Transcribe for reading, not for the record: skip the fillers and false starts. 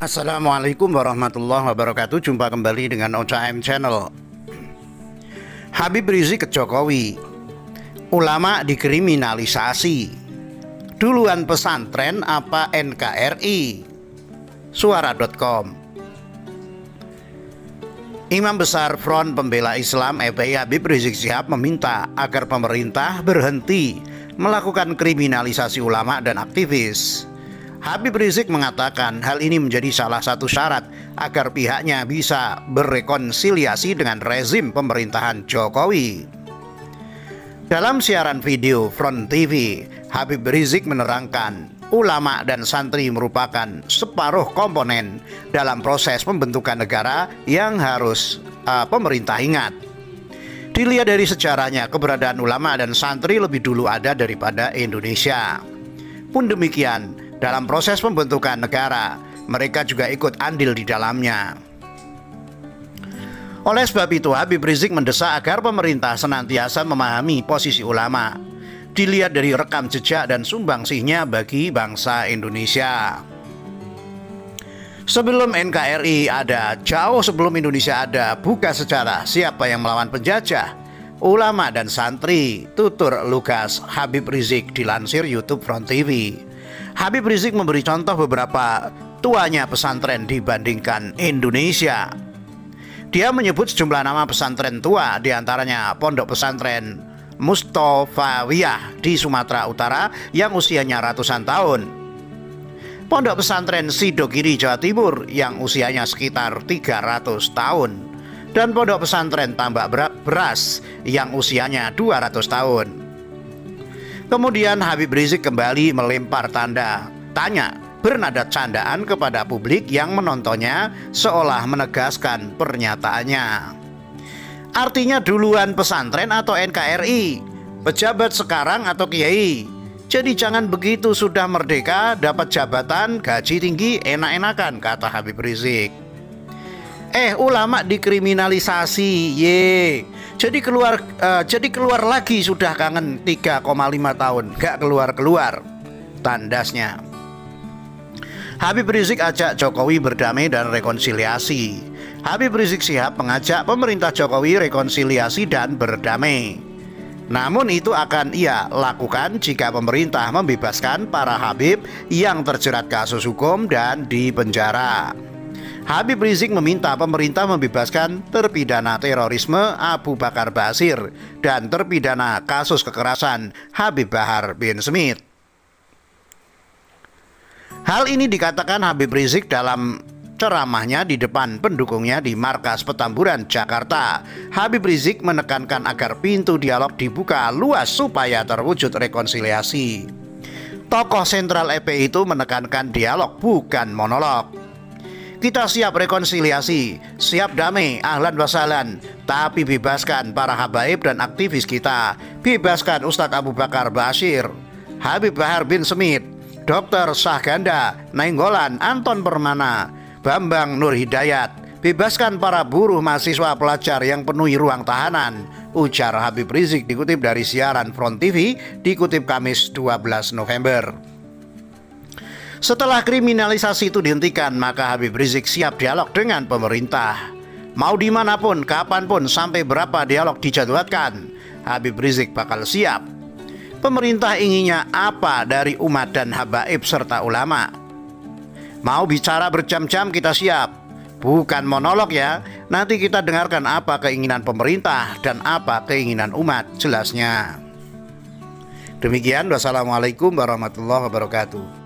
Assalamualaikum warahmatullahi wabarakatuh. Jumpa kembali dengan OCM Channel. Habib Rizik ke Jokowi, ulama dikriminalisasi, duluan pesantren apa NKRI? Suara.com. Imam Besar Front Pembela Islam FPI Habib Rizik Syihab meminta agar pemerintah berhenti melakukan kriminalisasi ulama dan aktivis. Habib Rizik mengatakan hal ini menjadi salah satu syarat agar pihaknya bisa berrekonsiliasi dengan rezim pemerintahan Jokowi. Dalam siaran video Front TV, Habib Rizik menerangkan ulama dan santri merupakan separuh komponen dalam proses pembentukan negara yang harus pemerintah ingat. Dilihat dari sejarahnya, keberadaan ulama dan santri lebih dulu ada daripada Indonesia. Pun demikian, dalam proses pembentukan negara, mereka juga ikut andil di dalamnya. Oleh sebab itu, Habib Rizik mendesak agar pemerintah senantiasa memahami posisi ulama, dilihat dari rekam jejak dan sumbangsihnya bagi bangsa Indonesia. Sebelum NKRI ada, jauh sebelum Indonesia ada, buka sejarah siapa yang melawan penjajah, ulama dan santri, tutur Lukas Habib Rizik dilansir YouTube Front TV. Habib Rizik memberi contoh beberapa tuanya pesantren dibandingkan Indonesia. Dia menyebut sejumlah nama pesantren tua, diantaranya Pondok Pesantren Mustofawiyah di Sumatera Utara yang usianya ratusan tahun, Pondok Pesantren Sidogiri Jawa Timur yang usianya sekitar 300 tahun, dan Pondok Pesantren Tambak Beras yang usianya 200 tahun. Kemudian Habib Rizik kembali melempar tanya bernada candaan kepada publik yang menontonnya, seolah menegaskan pernyataannya. Artinya duluan pesantren atau NKRI, pejabat sekarang atau kiai. Jadi jangan begitu sudah merdeka, dapat jabatan, gaji tinggi, enak-enakan, kata Habib Rizik. Ulama dikriminalisasi, ye. Jadi keluar lagi sudah kangen 3,5 tahun, gak keluar-keluar, tandasnya. Habib Rizik ajak Jokowi berdamai dan rekonsiliasi. Habib Rizik Syihab mengajak pemerintah Jokowi rekonsiliasi dan berdamai. Namun itu akan ia lakukan jika pemerintah membebaskan para Habib yang terjerat kasus hukum dan dipenjara. Habib Rizik meminta pemerintah membebaskan terpidana terorisme Abu Bakar Ba'asyir dan terpidana kasus kekerasan Habib Bahar bin Smith. Hal ini dikatakan Habib Rizik dalam ceramahnya di depan pendukungnya di Markas Petamburan, Jakarta. Habib Rizik menekankan agar pintu dialog dibuka luas supaya terwujud rekonsiliasi. Tokoh sentral FPI itu menekankan dialog, bukan monolog. Kita siap rekonsiliasi, siap damai, ahlan wasahlan, tapi bebaskan para habaib dan aktivis kita. Bebaskan Ustadz Abu Bakar Ba'asyir, Habib Bahar bin Smith, Dr. Syahganda Nainggolan, Anton Permana, Bambang Nur Hidayat. Bebaskan para buruh mahasiswa pelajar yang penuhi ruang tahanan, ujar Habib Rizik dikutip dari siaran Front TV, dikutip Kamis 12 November. Setelah kriminalisasi itu dihentikan, maka Habib Rizik siap dialog dengan pemerintah. Mau dimanapun, kapanpun, sampai berapa dialog dijadwalkan, Habib Rizik bakal siap. Pemerintah inginnya apa dari umat dan habaib serta ulama? Mau bicara berjam-jam, kita siap. Bukan monolog ya. Nanti kita dengarkan apa keinginan pemerintah dan apa keinginan umat, jelasnya. Demikian, wassalamualaikum warahmatullahi wabarakatuh.